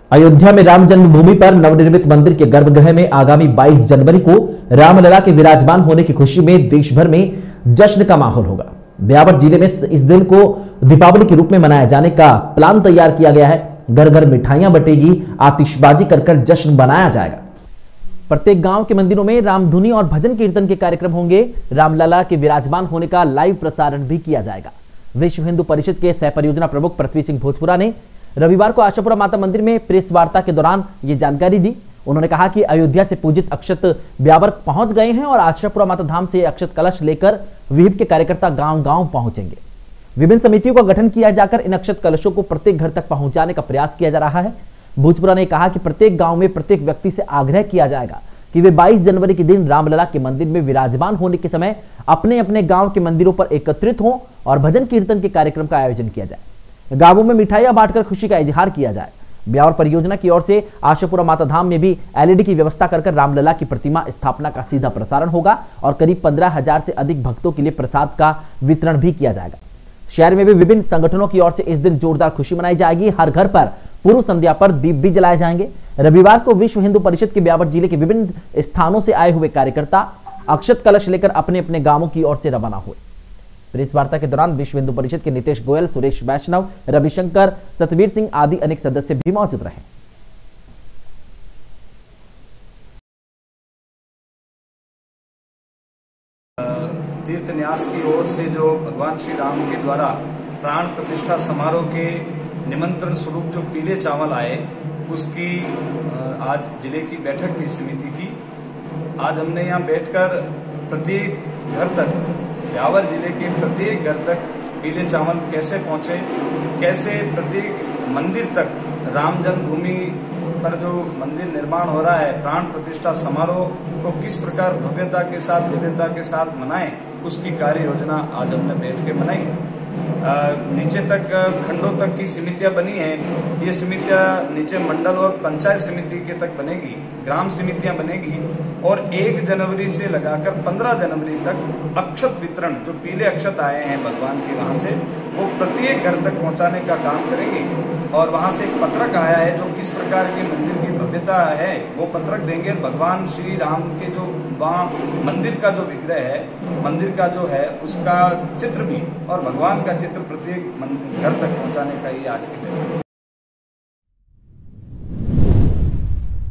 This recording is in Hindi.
अयोध्या में राम जन्मभूमि पर नवनिर्मित मंदिर के गर्भगृह में आगामी 22 जनवरी को रामलला के विराजमान होने की खुशी में देश भर में जश्न का माहौल होगा। ब्यावर जिले में इस दिन को दीपावली के रूप में मनाए जाने का प्लान तैयार किया गया है। घर घर मिठाइयां बटेगी, आतिशबाजी कर जश्न मनाया जाएगा। प्रत्येक गांव के मंदिरों में रामधुनी और भजन कीर्तन के कार्यक्रम होंगे। रामलला के विराजमान होने का लाइव प्रसारण भी किया जाएगा। विश्व हिंदू परिषद के सह परियोजना प्रमुख पृथ्वी सिंह भोजपुरा ने रविवार को आशापुरा माता मंदिर में प्रेस वार्ता के दौरान ये जानकारी दी। उन्होंने कहा कि अयोध्या से पूजित अक्षत ब्यावर पहुंच गए हैं और आशापुरा माता धाम से अक्षत कलश लेकर विहिप के कार्यकर्ता गांव-गांव पहुंचेंगे। विभिन्न समितियों का गठन किया जाकर इन अक्षत कलशों को प्रत्येक घर तक पहुंचाने का प्रयास किया जा रहा है। भोजपुरा ने कहा कि प्रत्येक गांव में प्रत्येक व्यक्ति से आग्रह किया जाएगा कि वे 22 जनवरी के दिन रामलला के मंदिर में विराजमान होने के समय अपने अपने गांव के मंदिरों पर एकत्रित हों और भजन कीर्तन के कार्यक्रम का आयोजन किया जाए। गांवों में मिठाइयां बांटकर खुशी का इजहार किया जाए। ब्यावर परियोजना की ओर से आशापुरा माता धाम में भी एलईडी की व्यवस्था कर रामलला की प्रतिमा स्थापना का सीधा प्रसारण होगा और करीब 15,000 से अधिक भक्तों के लिए प्रसाद का वितरण भी किया जाएगा। शहर में भी विभिन्न संगठनों की ओर से इस दिन जोरदार खुशी मनाई जाएगी। हर घर पर पूर्व संध्या पर दीप भी जलाए जाएंगे। रविवार को विश्व हिंदू परिषद के ब्यावर जिले के विभिन्न स्थानों से आए हुए कार्यकर्ता अक्षत कलश लेकर अपने अपने गांवों की ओर से रवाना हुए। प्रेस वार्ता के दौरान विश्व हिंदू परिषद के नितेश गोयल, सुरेश वैष्णव, रविशंकर, सतवीर सिंह आदि अनेक सदस्य भी मौजूद रहे। तीर्थ न्यास की ओर से जो भगवान श्री राम के द्वारा प्राण प्रतिष्ठा समारोह के निमंत्रण स्वरूप जो पीले चावल आए, उसकी आज जिले की बैठक थी समिति की। आज हमने यहाँ बैठकर प्रत्येक घर तक, ब्यावर जिले के प्रत्येक घर तक पीले चावल कैसे पहुंचे, कैसे प्रत्येक मंदिर तक राम जन्मभूमि पर जो मंदिर निर्माण हो रहा है, प्राण प्रतिष्ठा समारोह को किस प्रकार भव्यता के साथ, दिव्यता के साथ मनाएं, उसकी कार्य योजना आज हमने बैठ के बनाई। नीचे तक खंडों तक की समितियां बनी हैं। ये समितियां नीचे मंडल और पंचायत समिति के तक बनेगी, ग्राम समितियां बनेगी और 1 जनवरी से लगाकर 15 जनवरी तक अक्षत वितरण, जो पीले अक्षत आए हैं भगवान के वहां से, वो प्रत्येक घर तक पहुंचाने का काम करेंगे। और वहां से एक पत्रक आया है जो किस प्रकार के मंदिर की भव्यता है, वो पत्रक देंगे। भगवान श्री राम के जो वहाँ मंदिर का जो विग्रह है, मंदिर का जो है उसका चित्र भी और भगवान का चित्र प्रत्येक घर तक पहुंचाने का ये आज की